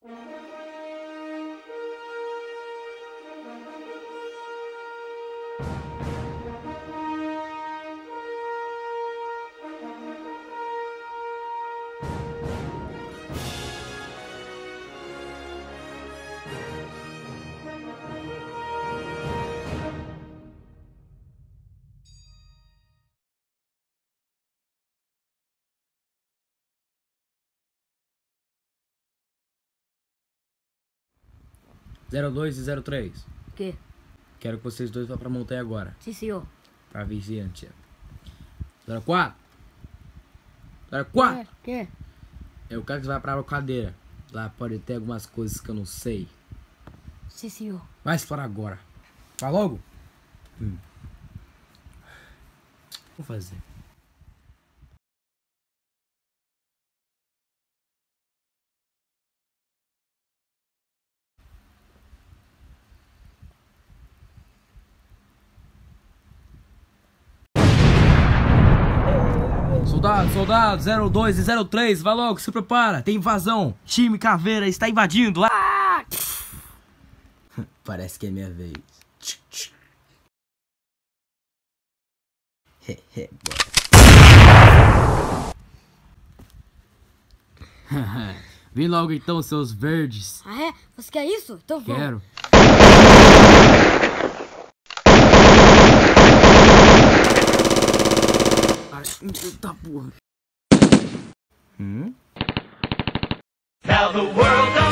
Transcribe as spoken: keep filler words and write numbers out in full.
zero dois e zero três. O quê? Quero que vocês dois vá pra montanha agora. Sim, senhor. Pra vigilante. zero quatro. zero quatro. O quê? Eu quero que você vá pra locadeira. Lá pode ter algumas coisas que eu não sei. Sim, senhor. Vai explorar agora. Vai logo. Hum. Vou fazer. Soldado, soldado, zero dois e zero três, vai logo, se prepara, tem invasão. Time Caveira está invadindo. Ah! Parece que é minha vez. Vem logo então, seus verdes. Ah, é? Você quer isso? Então vamos. Quero. Eita porra. Hum? Now the world